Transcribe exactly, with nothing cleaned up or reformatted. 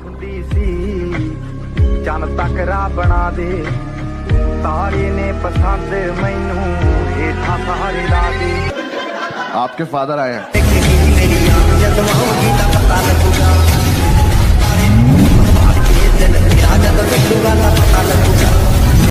ਹੁੰਦੀ ਸੀ ਚੰਨ ਤੱਕਰਾ ਬਣਾ ਦੇ ਤਾਰੇ ਨੇ ਪਸੰਦ ਮੈਨੂੰ ਹੇਠਾਂ ਸਾਰੇ ਲਾ ਦੇ। आपके फादर आए हैं। मेरी आँख जब होगी तब पता लगेगा।